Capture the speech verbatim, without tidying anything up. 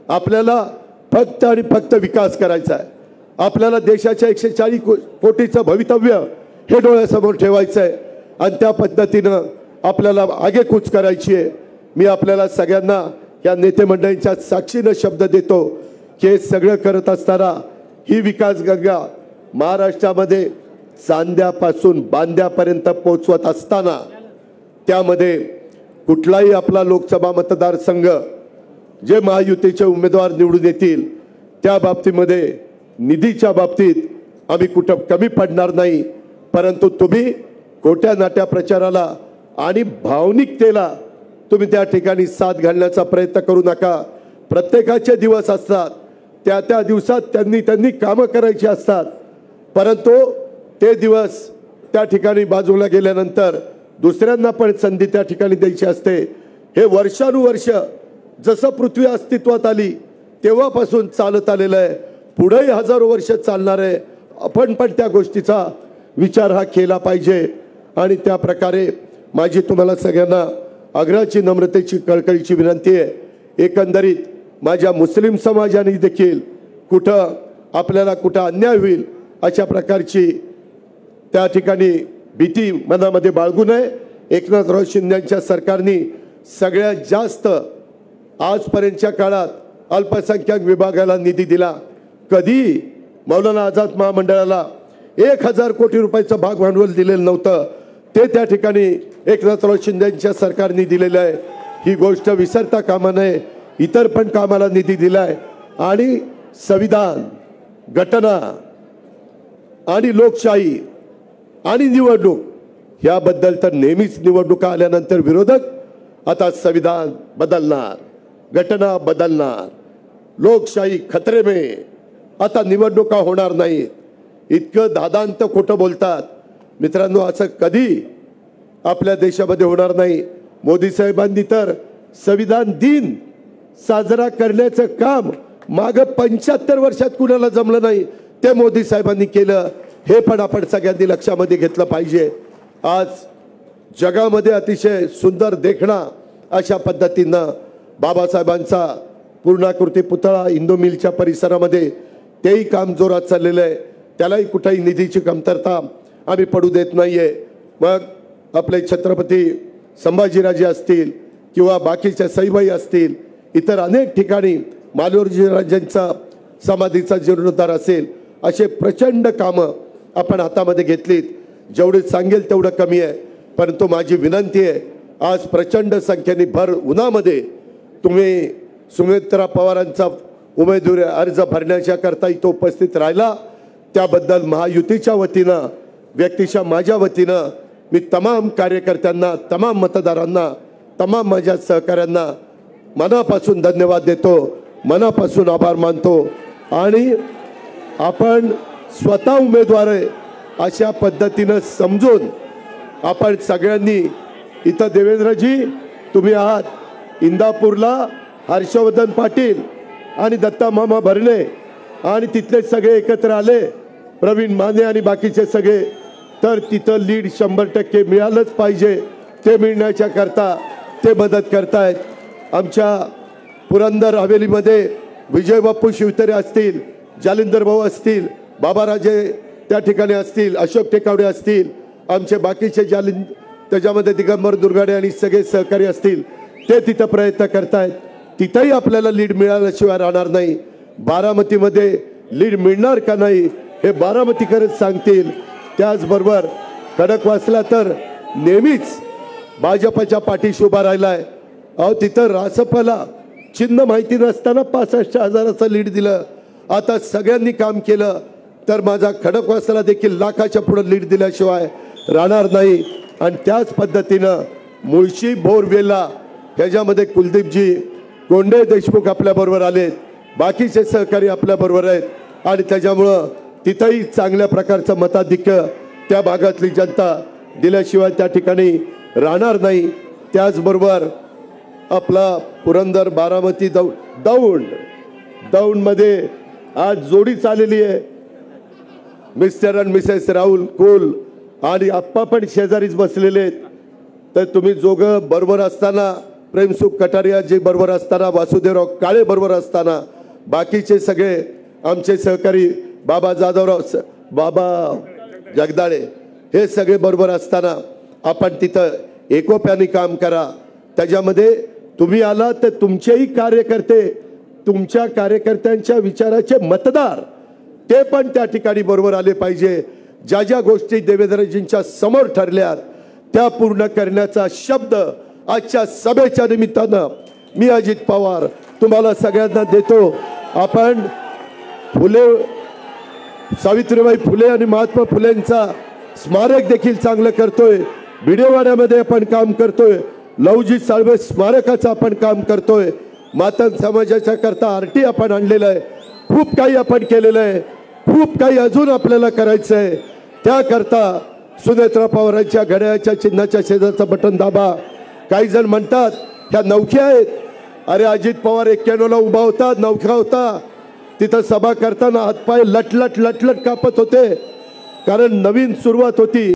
आपल्याला फक्त आणि फक्त विकास करायचा आहे। आपल्याला देशाच्या एकशे चाळीस कोटीचं भवितव्य हे डोळ्यासमोर ठेवायचं आहे आणि त्या पद्धतीनं आपल्याला आगेकूच करायची आहे। मी आपल्याला सगळ्यांना या नेते मंडळींच्या साक्षीनं शब्द देतो की हे सगळं करत असताना ही विकास गंगा महाराष्ट्रामध्ये चांद्यापासून बांद्यापर्यंत पोहोचवत असताना त्यामध्ये कुठलाही आपला लोकसभा मतदारसंघ जे महायुतीचे उमेदवार निवडून येतील त्या बाबतीमध्ये निधीच्या बाबतीत आम्ही कुठं कमी पडणार नाही। परंतु तुम्ही खोट्या नाट्या प्रचाराला आणि भावनिकतेला तुम्ही त्या ठिकाणी साथ घालण्याचा प्रयत्न करू नका। प्रत्येकाचे दिवस असतात, त्या त्या दिवसात त्यांनी त्यांनी कामं करायची असतात, परंतु ते दिवस त्या ठिकाणी बाजूला गेल्यानंतर दुसऱ्यांना पण संधी त्या ठिकाणी द्यायची असते। हे वर्षानुवर्ष जसं पृथ्वी अस्तित्वात आली तेव्हापासून चालत आलेलं आहे, पुढेही हजारो वर्ष चालणार आहे। आपण पण त्या गोष्टीचा विचार हा केला पाहिजे आणि त्या प्रकारे माझी तुम्हाला सगळ्यांना आग्रहाची नम्रतेची कळकळीची विनंती आहे। एकंदरीत माझ्या मुस्लिम समाजाने देखील कुठं आपल्याला कुठं अन्याय होईल अशा प्रकारची त्या ठिकाणी भीती मनामध्ये बाळगू नये। एकनाथराव शिंदेच्या सरकारने सगळ्यात जास्त आजपर्यंतच्या काळात अल्पसंख्याक विभागाला निधी दिला। कधी मौलाना आझाद महामंडळाला एक हजार कोटी रुपयाचं भाग भांडवल दिलेलं नव्हतं, ते त्या ठिकाणी एकनाथराव शिंदेच्या सरकारने दिलेलं आहे। ही गोष्ट विसरता कामा नये। इतर पण कामाला निधी दिलाय आणि संविधान, घटना आणि लोकशाही आणि निवडणूक याबद्दल तर नेहमीच निवडणुका आल्यानंतर विरोधक आता संविधान बदलणार, घटना बदलणार, लोकशाही खतरे में, आता निवडणुका होणार नाही, इतकं दादांत खोटं बोलतात। मित्रांनो, असं कधी आपल्या देशामध्ये होणार नाही। मोदी साहेबांनी तर संविधान दिन साजरा करण्याचं काम माग पंच्याहत्तर वर्षात कुणाला जमलं नाही, ते मोदी साहेबांनी केलं। हे पण आपण सगळ्यांनी लक्षामध्ये घेतलं पाहिजे। आज जगामध्ये अतिशय सुंदर देखणा अशा पद्धतीनं बाबासाहेबांचा पूर्णाकृती पुतळा इंदू मिलच्या परिसरामध्ये तेही काम जोरात चाललेलं आहे, त्यालाही कुठेही निधीची कमतरता आम्ही पडू देत नाहीये। मग आपले छत्रपती संभाजीराजे असतील किंवा बाकीच्या सईबाई असतील, इतर अनेक ठिकाणी मालोजीराजांचा समाधीचा जीर्णोद्धार असेल, असे प्रचंड कामं आपण हातामध्ये घेतलीत। जेवढे सांगेल तेवढं कमी आहे, परंतु माझी विनंती आहे, आज प्रचंड संख्येने भर उन्हामध्ये तुम्ही सुमित्रा पवारांचा उमेदवारी अर्ज भरण्याच्या करता इथं उपस्थित राहिला, त्याबद्दल महायुतीच्या वतीनं, व्यक्तिशः माझ्या वतीनं मी तमाम कार्यकर्त्यांना, तमाम मतदारांना, तमाम माझ्या सहकाऱ्यांना मनापासून धन्यवाद देतो, मनापासून आभार मानतो। आणि आपण स्वतः उमेदवार आहे अशा पद्धतीनं समजून आपण सगळ्यांनी इथं देवेंद्रजी तुम्ही आहात, इंदापूरला हर्षवर्धन पाटील आणि दत्ता मामा भरणे आणि तिथले सगळे एकत्र आले, प्रवीण माने आणि बाकीचे सगळे, तर तिथं लीड शंभर टक्के मिळालंच पाहिजे। ते मिळण्याच्या करता ते मदत करतायत। आमच्या पुरंदर हवेलीमध्ये विजय बाप्पू शिवतरे असतील, जालिंदर भाऊ असतील, बाबाराजे त्या ठिकाणी असतील, अशोक टेकावडे असतील, आमचे बाकीचे जालिंद त्याच्यामध्ये दिगंबर दुर्गाडे आणि सगळे सहकारी असतील, ते तिथं प्रयत्न करतायत। तिथंही आपल्याला लीड मिळाल्याशिवाय राहणार नाही। बारामतीमध्ये लीड मिळणार का नाही हे बारामतीकरच सांगतील। त्याचबरोबर खडकवासला तर नेहमीच भाजपच्या पाठीशी उभा राहिलाय। अहो, तिथं रासपाला चिन्ह माहिती नसताना पासष्ट हजाराचं लीड दिलं। आता सगळ्यांनी काम केलं तर माझा खडकवासला देखील लाखाच्या पुढे लीड दिल्याशिवाय राहणार नाही। आणि त्याच पद्धतीनं मुळशी बोरवेला ह्याच्यामध्ये कुलदीपजी कोंडे देशमुख आपल्याबरोबर आलेत, बाकीचे सहकारी आपल्याबरोबर आहेत आणि त्याच्यामुळं तिथंही चांगल्या प्रकारचं मताधिक्य त्या भागातली जनता दिल्याशिवाय त्या ठिकाणी राहणार नाही। त्याचबरोबर आपला पुरंदर बारामती दौ दौंड दौंडमध्ये आज जोडी चाललेली आहे, mister and missus Rahul Kul आणि आप्पा पण शेजारीच बसलेले आहेत। तर तुम्ही जोगं बरोबर असताना प्रेमसुख कटारिया जे बरोबर असताना, वासुदेवराव काळे बरोबर असताना, बाकीचे सगळे आमचे सहकारी बाबा जाधवराव स बाबा जगदाळे हे सगळे बरोबर असताना आपण तिथं एकोप्याने काम करा. त्याच्यामध्ये तुम्ही आला तर तुमचेही कार्यकर्ते, तुमच्या कार्यकर्त्यांच्या विचाराचे मतदार ते पण त्या ठिकाणी बरोबर आले पाहिजे. ज्या ज्या गोष्टी देवेंद्रजींच्या समोर ठरल्यात त्या पूर्ण करण्याचा शब्द आजच्या सभेच्या निमित्तानं मी अजित पवार तुम्हाला सगळ्यांना देतो. आपण फुले, सावित्रीबाई फुले आणि महात्मा फुलेंचा स्मारक देखील चांगलं करतोय. भिडेवाड्यामध्ये आपण काम करतोय. लवजी साळवे स्मारकाचं आपण काम करतोय. मातंग समाजाच्या करता आरटी आपण आणलेलं आहे. खूप काही आपण केलेलं आहे. खूप काही अजून आपल्याला करायचं आहे. त्याकरता सुनेत्रा पवारांच्या घड्याळाच्या चिन्हाच्या शेजारचं बटन दाबा. काही जण म्हणतात ह्या नवख्या आहेत. अरे अजित पवार एक्क्याण्णवला उभा होता, नवखा होता. तिथं सभा करताना हातपाय लटलट लटलट कापत होते, कारण नवीन सुरुवात होती.